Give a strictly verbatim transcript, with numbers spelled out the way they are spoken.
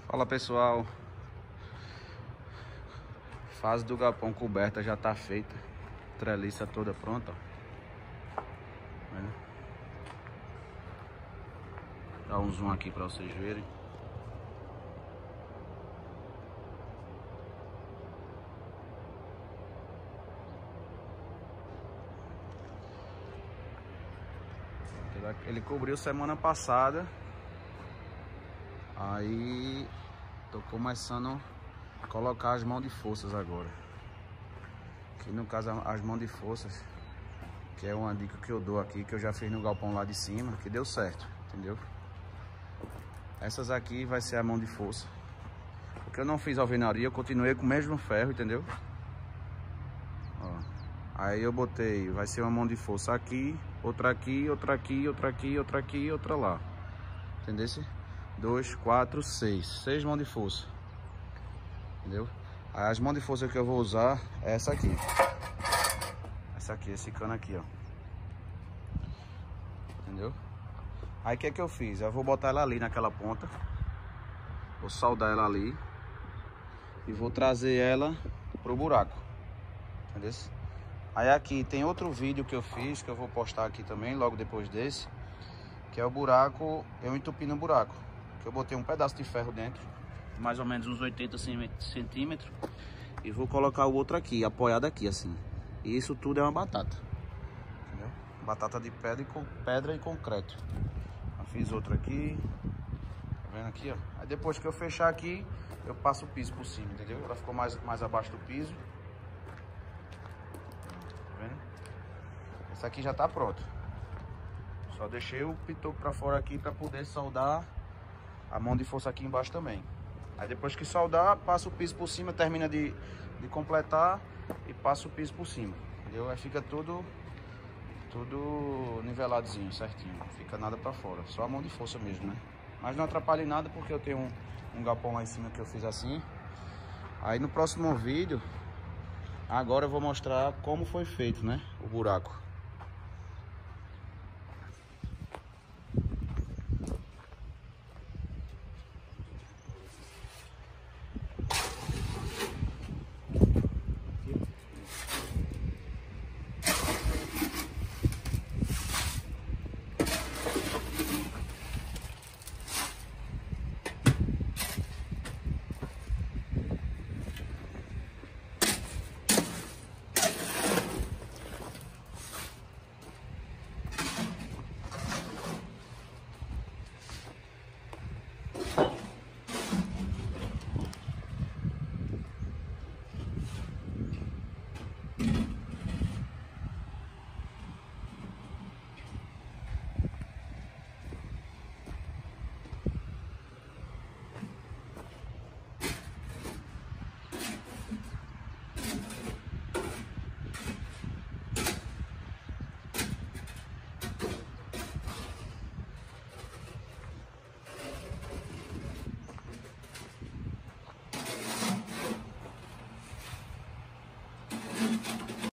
Fala pessoal, fase do galpão coberta já tá feita, treliça toda pronta. Dá um zoom aqui para vocês verem. Ele cobriu semana passada. Aí tô começando a colocar as mãos de forças agora. Aqui no caso as mãos de forças, que é uma dica que eu dou aqui, que eu já fiz no galpão lá de cima, que deu certo, entendeu? Essas aqui vai ser a mão de força. Porque eu não fiz alvenaria, eu continuei com o mesmo ferro, entendeu? Ó. Aí eu botei, vai ser uma mão de força aqui, outra aqui, outra aqui, outra aqui, outra aqui e outra lá. Entendeu? Dois, quatro, seis. Seis mãos de força. Entendeu? As mãos de força que eu vou usar é essa aqui. Essa aqui, esse cano aqui, ó. Entendeu? Aí o que é que eu fiz? Eu vou botar ela ali naquela ponta. Vou soldar ela ali. E vou trazer ela pro buraco. Entendeu? Aí aqui tem outro vídeo que eu fiz, que eu vou postar aqui também, logo depois desse. Que é o buraco, eu entupi no buraco. Que eu botei um pedaço de ferro dentro, mais ou menos uns oitenta centímetros. E vou colocar o outro aqui, apoiado aqui assim. E isso tudo é uma batata. Entendeu? Batata de pedra e, com, pedra e concreto. Eu fiz outro aqui. Tá vendo aqui, ó? Aí depois que eu fechar aqui, eu passo o piso por cima, entendeu? Ela ficou mais, mais abaixo do piso. Tá vendo? Essa aqui já tá pronta. Só deixei o pitoco pra fora aqui pra poder soldar a mão de força aqui embaixo também. Aí depois que soldar, passa o piso por cima, termina de, de completar e passa o piso por cima, entendeu? Aí fica tudo, tudo niveladozinho, certinho. Não fica nada pra fora, só a mão de força mesmo, né? Mas não atrapalha em nada porque eu tenho um, um galpão lá em cima que eu fiz assim. Aí no próximo vídeo, agora eu vou mostrar como foi feito, né? O buraco.